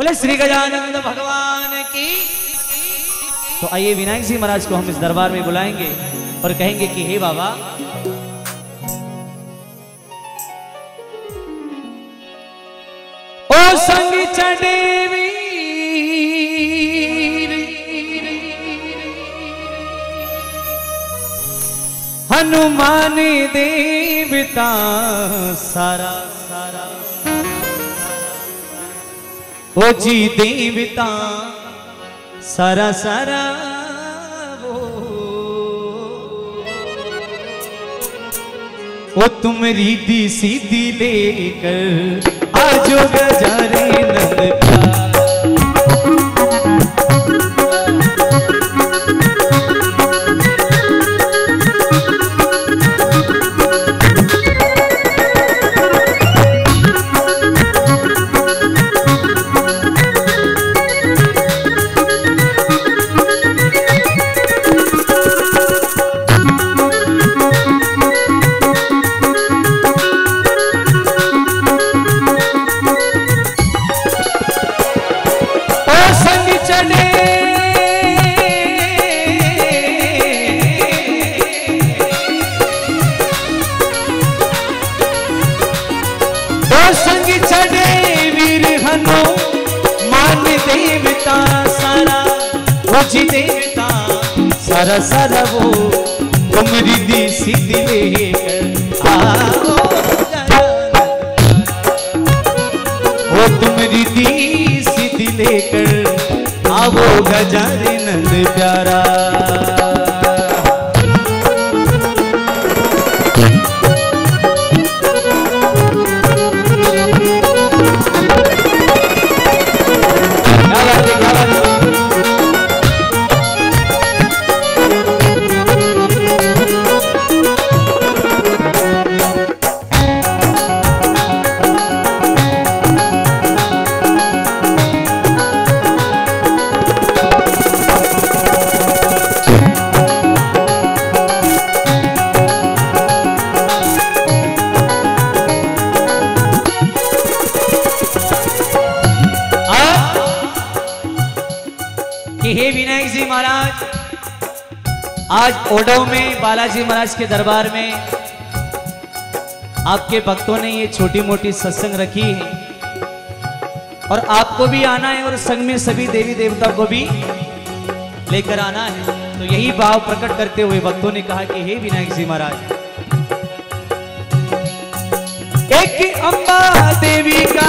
बोले श्री गजानंद भगवान की। तो आइए विनायक जी महाराज को हम इस दरबार में बुलाएंगे और कहेंगे कि हे बाबा, ओ संग चढ़े वीर हनुमान देवता सारा सारा, ओ जी देवता सारा सारा, वो तुम रीति सीधी लेकर आजो गजारे नंद देवता सारा सारा, वो तुम रिद्धि सिद्धि लेकर आओ, वो तुम रिद्धि सिद्धि लेकर आओ गजारे नंद प्यारा। हे विनायक जी महाराज, आज ओडव में बालाजी महाराज के दरबार में आपके भक्तों ने ये छोटी मोटी सत्संग रखी है और आपको भी आना है और संग में सभी देवी देवता को भी लेकर आना है। तो यही भाव प्रकट करते हुए भक्तों ने कहा कि हे विनायक जी महाराज, एक अम्बा देवी का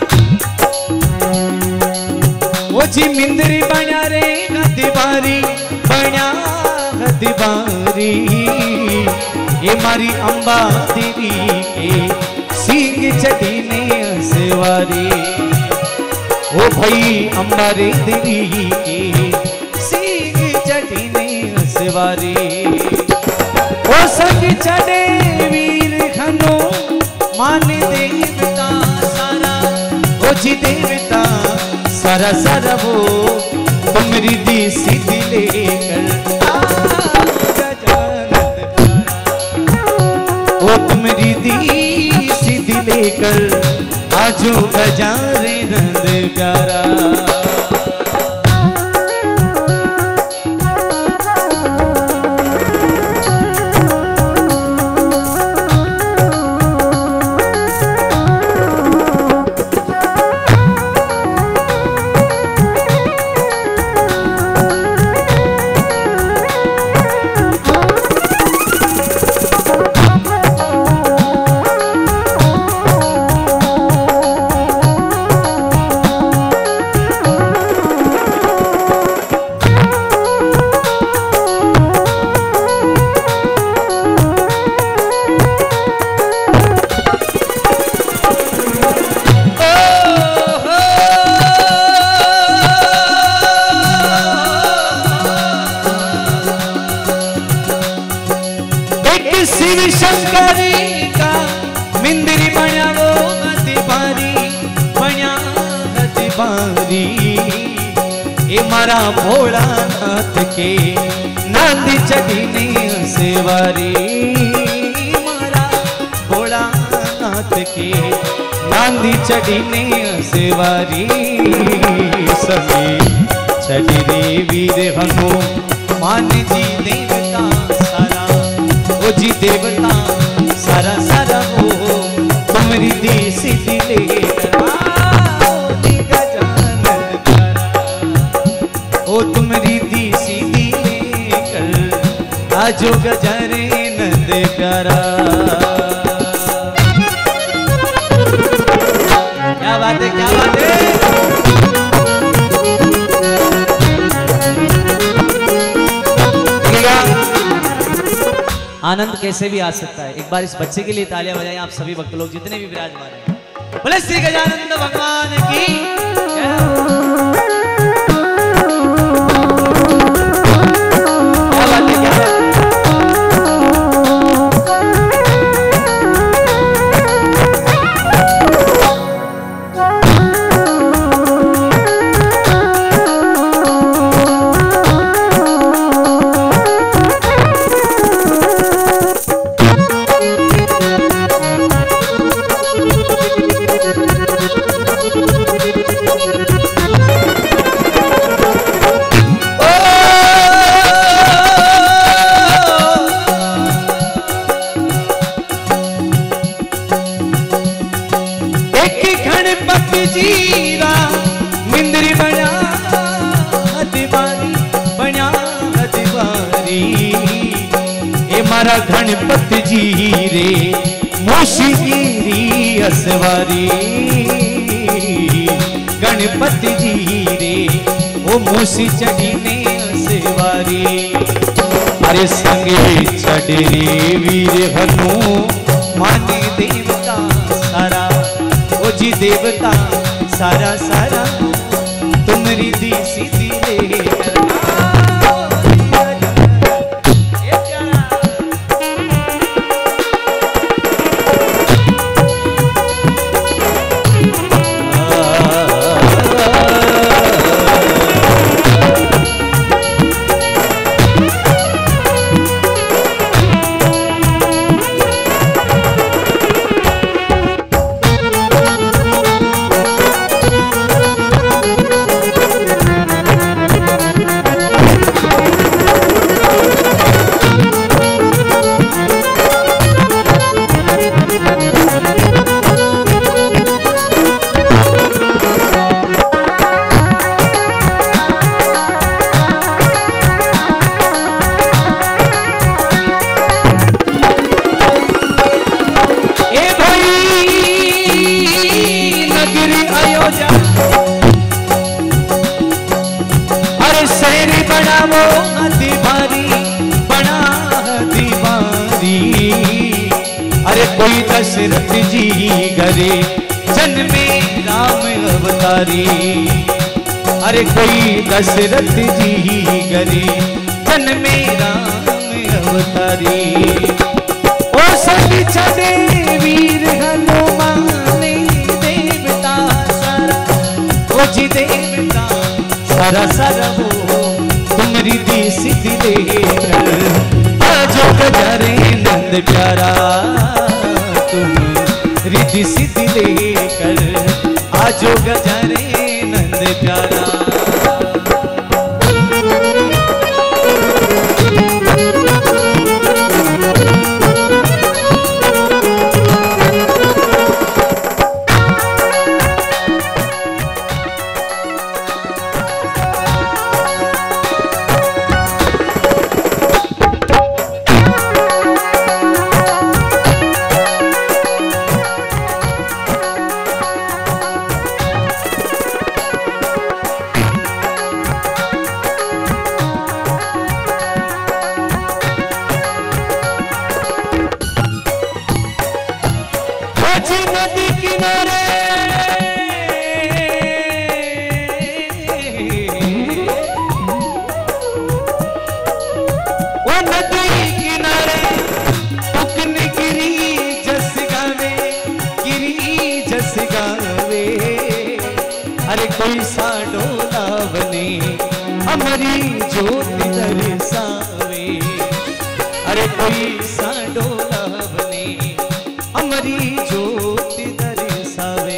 वो जी मिंदरी बना रे गदबारी, बना गदबारी, ये मारी अम्बा देवी के सिंह चढ़ीने सवारी, ओ भाई अम्बा रे देवी के सिंह चढ़ीने सवारी, ओ संग चढ़े वीर खनो मान देवता सारा, ओ जी देवता सारा सारा, वो तुम रिद्धि सिद्धि लेकर वो तुम रिद्धि सिद्धि लेकर आजो गजारे नंद प्यारा। शिव शंकरी का मिंदरी बना वो गदबारी, बना गदबारी, ये मारा भोलानाथ के नंद चढ़ीने सवारी, मारा भोलानाथ के आंधी चढ़ी ने सेवारी सभी चढ़ी रे वीर भंगो मान जी देवता सारा ओ जी देवता सारा सारा ओ तुम्हारी देसी दिले ओ तुम्हारी देसी दिले कर आजो गजरे नंद प्यारा। क्या बात है, क्या बात है। आनंद कैसे भी आ सकता है। एक बार इस बच्चे के लिए तालियां बजाएं आप सभी भक्त लोग जितने भी विराजमान हैं। बोले श्री गजानंद भगवान की। क्या बात है, क्या बात है। गणपति जी रे मोशीगिरी असवारी गणपति जी रे ओ मोशी चढ़ी ने असवारी अरे संगे चढ़ रे वीर हनु माने देवता सारा ओ जी देवता सारा सारा तुम्हारी देसी दिले दशरथ जी घरे जन्मे राम अवतारी अरे कोई दशरथ जी घरे जन्मे राम अवतारी ओ सभी छड़े वीर हनुमान देवता सारा ओ जी देवता सारा सारा वो तुम्हारी देसी दिले आजो गजरे नंद प्यारा रिद्धि सिद्धि लेकर आजो गजरे नंद प्यारा। कोई सा डोला बने हमारी ज्योति दर्शावे अरे कोई सा डोला बने हमारी ज्योति दर्शावे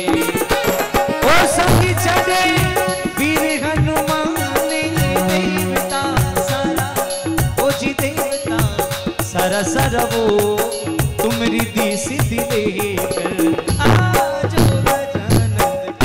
नजर वो तुम रिद्धि सिद्धि लेकर आज गजानंद।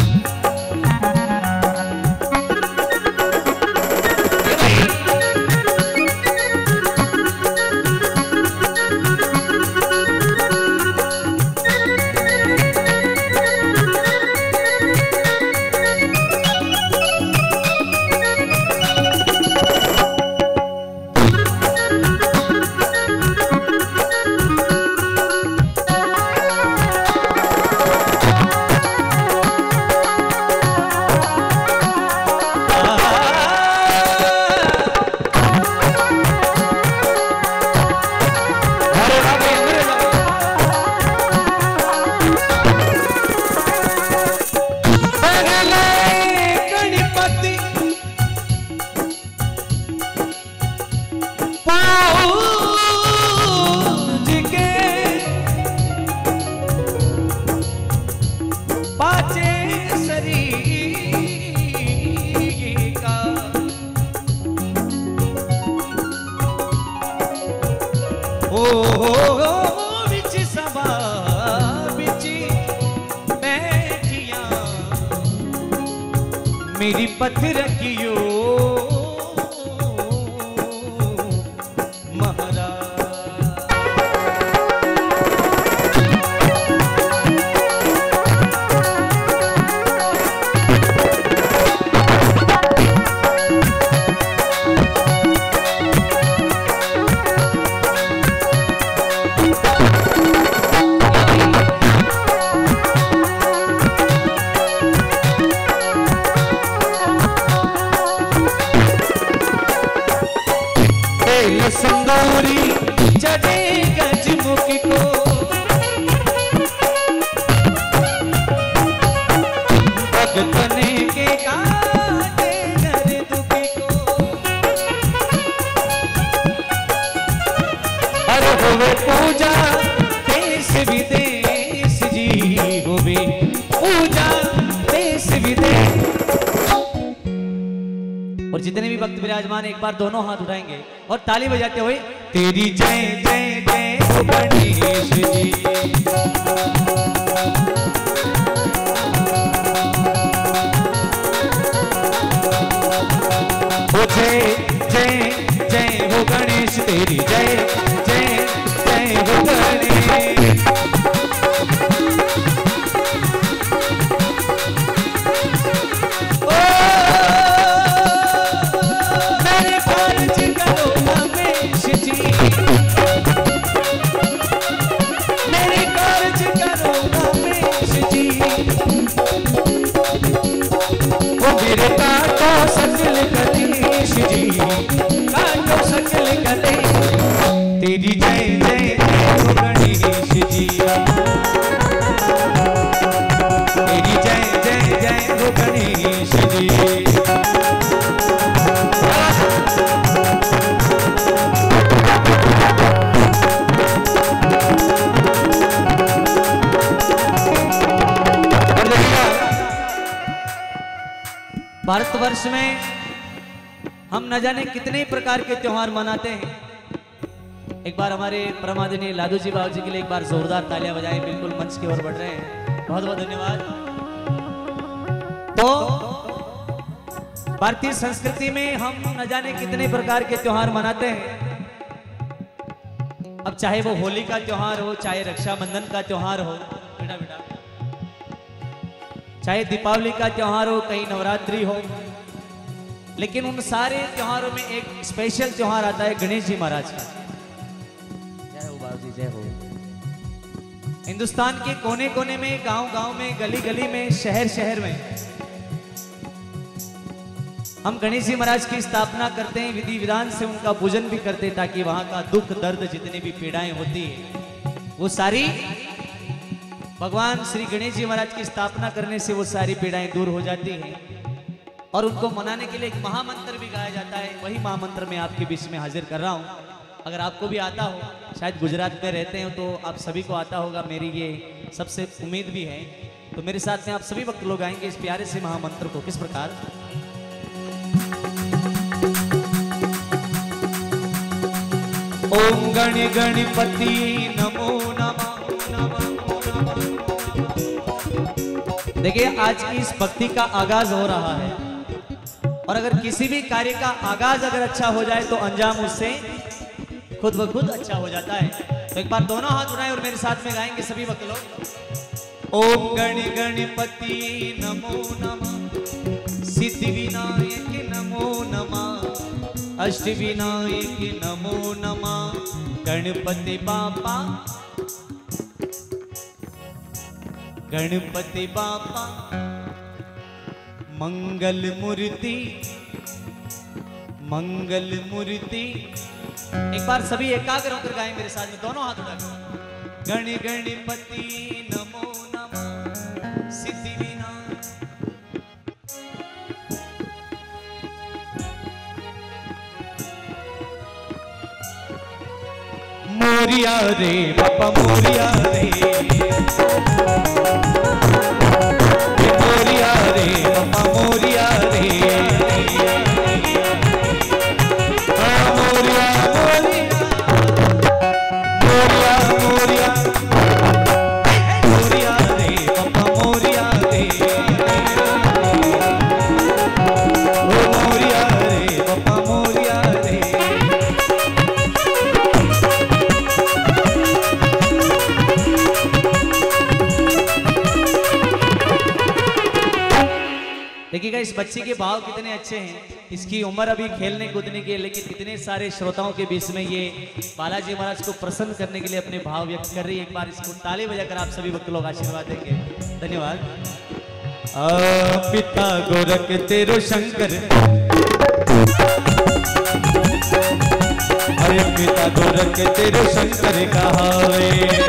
मेरी पत्थर रखियो संगोरी चढ़े गजमुखी को भगतने के काटे नर दुखी को अरे होवे पूजा देश विदेश जी होवे पूजा देश विदेश। और जितने भी भक्त विराजमान एक बार दोनों हाथ उठाएंगे और ताली बजाते हुए तेरी जय जय जय हो गणेश जी। ओ जय जय जय हो गणेश तेरी जय जय जय हो गणेश। मेरे काटो सकल गणेश जी काटो सकल गणेश तेरी जय जय जय हो गणेश जी तेरी जय जय जय हो गणेश जी। भारतवर्ष में हम न जाने कितने प्रकार के त्योहार मनाते हैं। एक बार हमारे परमादरणीय लादू जी बाबू जी के लिए एक बार जोरदार तालियां बजाएं। बिल्कुल मंच की ओर बढ़ रहे हैं, बहुत बहुत धन्यवाद। तो भारतीय संस्कृति में हम न जाने कितने प्रकार के त्योहार मनाते हैं। अब चाहे वो होली का त्योहार हो, चाहे रक्षाबंधन का त्योहार हो, बेटा बेटा चाहे दीपावली का त्योहार हो, कहीं नवरात्रि हो, लेकिन उन सारे त्योहारों में एक स्पेशल त्योहार आता है गणेश जी महाराज का। जय हो बाबू जी, जय हो। हिंदुस्तान के कोने कोने में, गांव गांव में, गली गली में, शहर शहर में हम गणेश जी महाराज की स्थापना करते हैं, विधि विधान से उनका पूजन भी करते हैं, ताकि वहां का दुख दर्द जितने भी पीड़ाएं होती है वो सारी भगवान श्री गणेश जी महाराज की स्थापना करने से वो सारी पीड़ाएं दूर हो जाती हैं। और उनको मनाने के लिए एक महामंत्र भी गाया जाता है। वही महामंत्र मैं आपके बीच में हाजिर कर रहा हूं। अगर आपको भी आता हो, शायद गुजरात में रहते हो तो आप सभी को आता होगा, मेरी ये सबसे उम्मीद भी है। तो मेरे साथ में आप सभी वक्त लोग आएंगे इस प्यारे से महामंत्र को। किस प्रकार? ओम गण गणपति नमो नमः। देखिए आज की इस भक्ति का आगाज हो रहा है और अगर किसी भी कार्य का आगाज अगर अच्छा हो जाए तो अंजाम उससे खुद ब खुद अच्छा हो जाता है। तो एक बार दोनों हाथ उठाएं और मेरे साथ में गाएंगे सभी भक्त लोग। ओम गण गणपति नमो नमः, सिद्धि विनायक नमो नमः, अष्ट विनायक नमो नमः, गणपति बापा गणपति बापा मंगल मूर्ति मंगल मूर्ति। एक बार सभी एकाग्र होकर गाएं मेरे साथ में, दोनों हाथ उठाकर। गण गणपति नमो नमः, सिद्धि विनायक। मोरिया रे बापा मोरिया रे, मोरिया रे बापा मोरिया रे, मोरिया मोरिया मोरिया मोरिया रे बापा मोरिया रे, मोरिया रे बापा मोरिया रे। देखिएगा इस बच्चे के भाव कितने अच्छे हैं। इसकी उम्र अभी खेलने कूदने की, लेकिन इतने सारे श्रोताओं के बीच में ये बालाजी महाराज को प्रसन्न करने के लिए अपने भाव व्यक्त कर रही है। एक बार इसको ताली बजाकर आप सभी भक्त लोग आशीर्वाद देंगे। धन्यवाद। पिता गोरख तेरो शंकर, अरे पिता गोरख तेरो शंकर कहावे,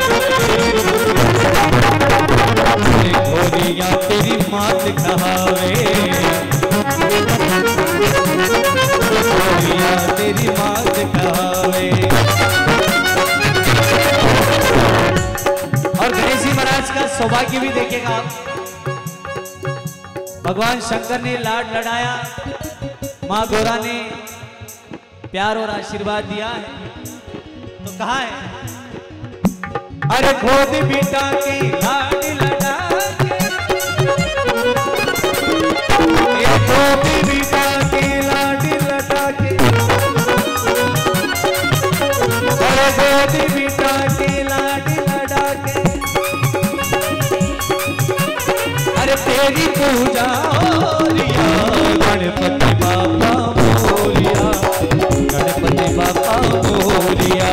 घोरिया तेरी मात कहावे, घोरिया तेरी मात कहावे। और गणेश जी महाराज का सौभाग्य भी देखेगा आप। भगवान शंकर ने लाड लड़ाया, माँ गौरा ने प्यार और आशीर्वाद दिया है। तो कहा है, अरे खोद बेटा की लाड लड़ा के, खोद बेटा की लाड लड़ा के, अरे खोद बेटा की लाड लड़ा के, अरे तेरी पूजा होरिया गणपति बापा मोरिया, गणपति बापा मोरिया।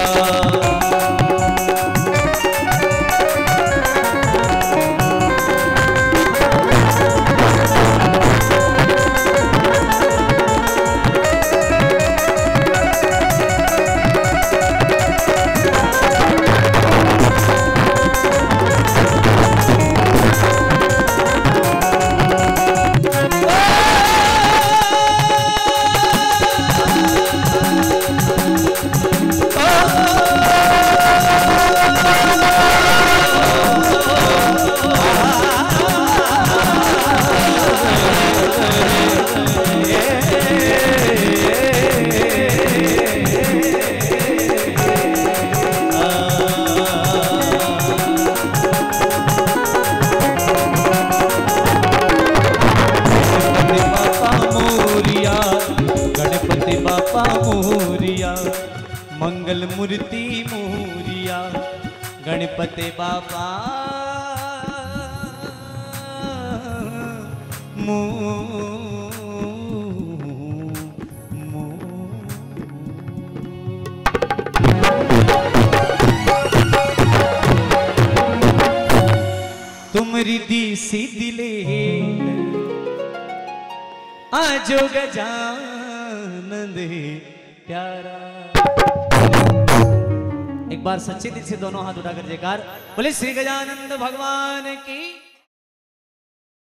मंगल मूर्ति मोरिया, गणपति बापा तुम रिद्धि सिद्धि ले आजो गजानंद प्यारा। एक बार सच्चे दिल से दोनों हाथ उठाकर जयकार बोले श्री गजानंद भगवान की।